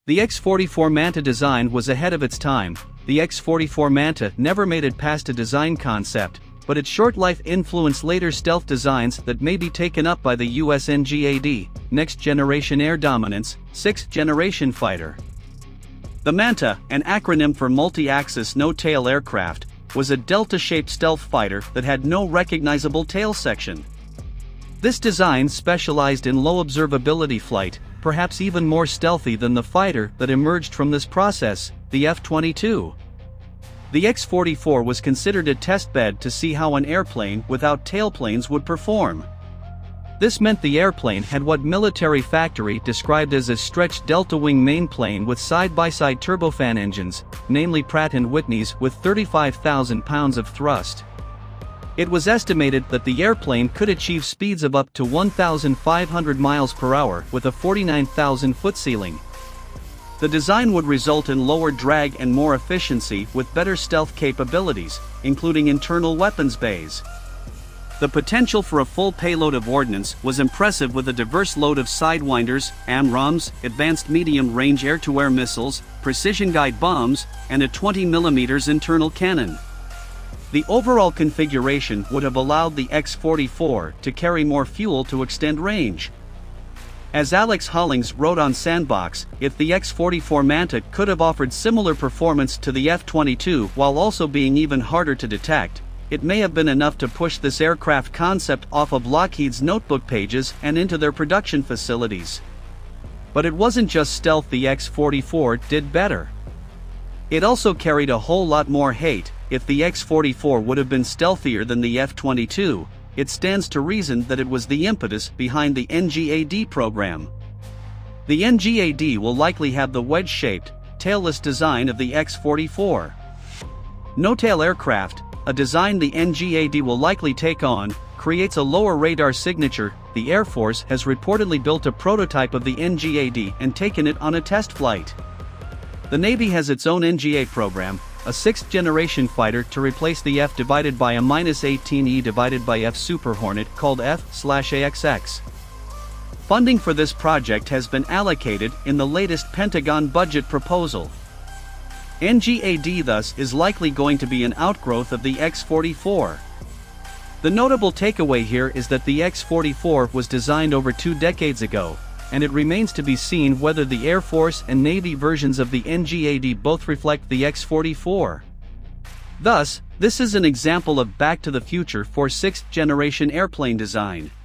The X-44 Manta design was ahead of its time. The X-44 Manta never made it past a design concept, but its short life influenced later stealth designs that may be taken up by the U.S. NGAD, Next Generation Air Dominance, 6th Generation Fighter. The Manta, an acronym for Multi-Axis No-Tail Aircraft, was a delta-shaped stealth fighter that had no recognizable tail section. This design specialized in low observability flight, perhaps even more stealthy than the fighter that emerged from this process, the F-22. The X-44 was considered a testbed to see how an airplane without tailplanes would perform. This meant the airplane had what Military Factory described as a stretched delta-wing mainplane with side-by-side turbofan engines, namely Pratt & Whitney's, with 35,000 pounds of thrust. It was estimated that the airplane could achieve speeds of up to 1,500 miles per hour with a 49,000-foot ceiling. The design would result in lower drag and more efficiency with better stealth capabilities, including internal weapons bays. The potential for a full payload of ordnance was impressive, with a diverse load of sidewinders, AMRAAMs, advanced medium-range air-to-air missiles, precision-guide bombs, and a 20mm internal cannon. The overall configuration would have allowed the X-44 to carry more fuel to extend range. As Alex Hollings wrote on Sandbox, if the X-44 Manta could have offered similar performance to the F-22 while also being even harder to detect, it may have been enough to push this aircraft concept off of Lockheed's notebook pages and into their production facilities. But it wasn't just stealth the X-44 did better. It also carried a whole lot more hate. If the X-44 would have been stealthier than the F-22, it stands to reason that it was the impetus behind the NGAD program. The NGAD will likely have the wedge-shaped, tailless design of the X-44. No-tail aircraft, a design the NGAD will likely take on, creates a lower radar signature. The Air Force has reportedly built a prototype of the NGAD and taken it on a test flight. The Navy has its own NGA program, a 6th generation fighter to replace the F divided by a -18E divided by F Super Hornet, called F/AXX. Funding for this project has been allocated in the latest Pentagon budget proposal. NGAD thus is likely going to be an outgrowth of the X-44. The notable takeaway here is that the X-44 was designed over 2 decades ago, and it remains to be seen whether the Air Force and Navy versions of the NGAD both reflect the X-44. Thus, this is an example of Back to the Future for 6th generation airplane design.